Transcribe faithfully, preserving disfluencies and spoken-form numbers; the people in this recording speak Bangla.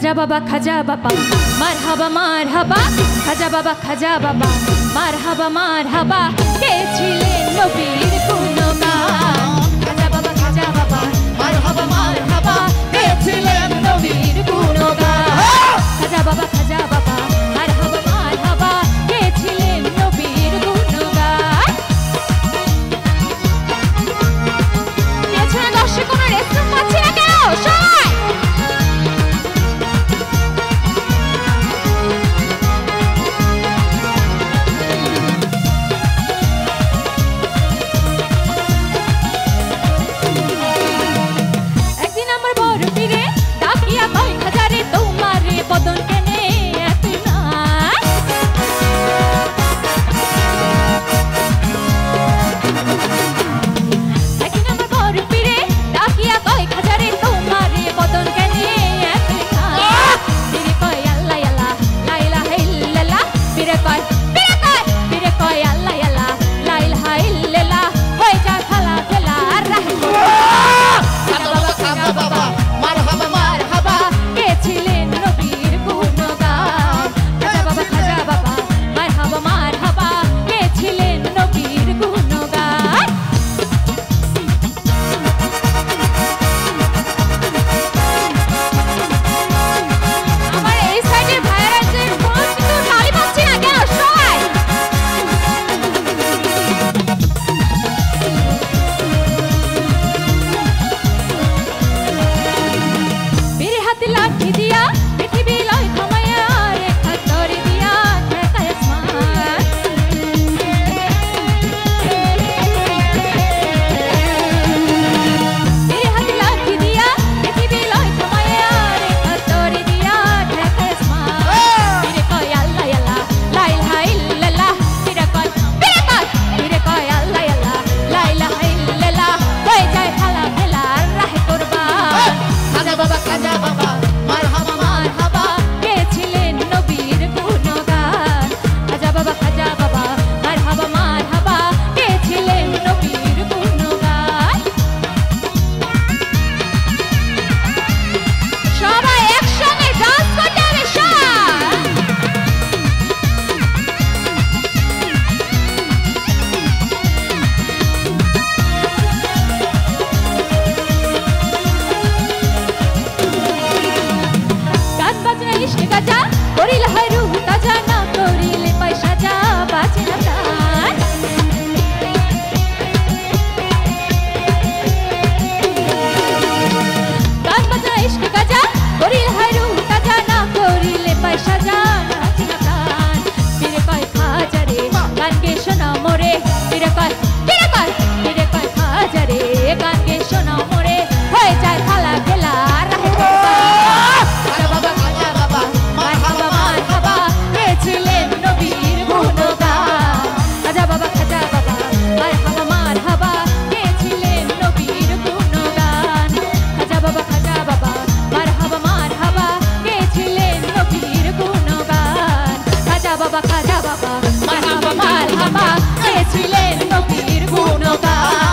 খাজা বাবা খাজা বাবা মারহাবা মারহাবা খাজা বাবা খাজা বাবা মারহাবা মারহাবা কে ছিলেন নবীর গুণগান খাজা বাবা খাজা বাবা মারহাবা মারহাবা কে ছিলেন নবীর গুণগান খাজা বাবা খাজা বাবা মারহাবা মারহাবা কে ছিলেন নবীর গুণগান এছাড়া দর্শক কোনো রেসপন্স পাচ্ছি না কেন সবাই খাজা বাবা মারহাবা মারহাবা কে ছিলেন নবীর গুণগান